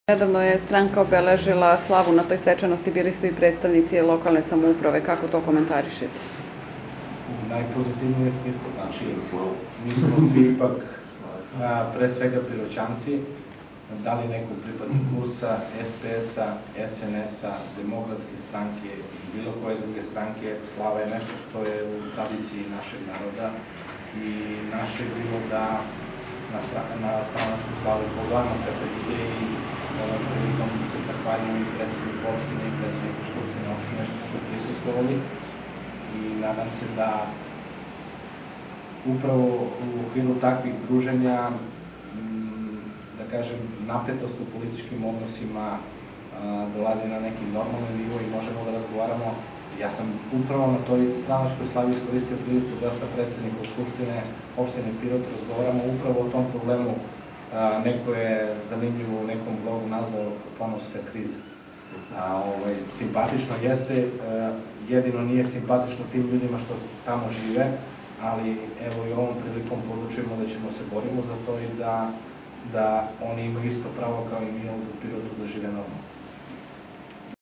Nedavno je stranka obeležila slavu na toj svečanosti, bili su i predstavnici lokalne samouprave. Kako to komentarišete? U najpozitivnijem smislu, znači, mi smo svi ipak pre svega Piroćanci, da li neko pripadnik KURS-a, SPS-a, SNS-a, Demokratske stranke i bilo koje druge stranke. Slava je nešto što je u tradiciji našeg naroda i našeg bilo da na stranačku slavu pozovemo sve te ljude i ovom prilikom se zahvaljujem i predsedniku opštine i predsedniku Skupštine opštine što su prisustvovali i nadam se da upravo u okviru takvih druženja, da kažem, napetost u političkim odnosima dolazi na neki normalni nivo i možemo da razgovaramo. Ja sam upravo na toj stranačkoj slavi iskoristio priliku da sa predsednikom Skupštine opštine Pirot razgovaramo upravo o tom problemu. Neko je zanimljivo u nekom blogu nazvao Koponovska kriza. Simpatično jeste, jedino nije simpatično tim ljudima što tamo žive, ali evo i ovom prilikom poručujemo da ćemo se borimo za to i da oni imaju isto pravo kao i mi ovdje u Pirotu da žive normalno.